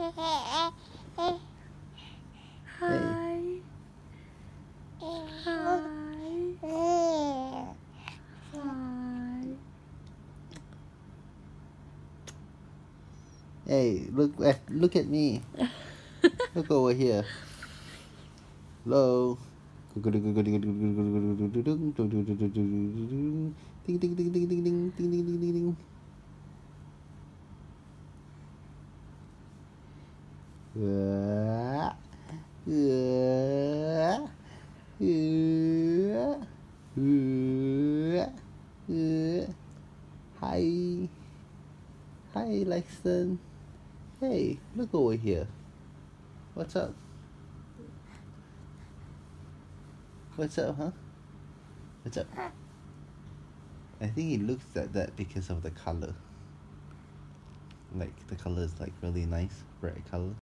Hi. Hi. Hi. Hey, look at me. Look over here. Hello. Ding ding ding ding ding ding ding ding. Hi. Hi, Lexton. Hey, look over here. What's up? What's up, huh? What's up? I think it looks like that because of the color. Like, the color is like really nice, bright color.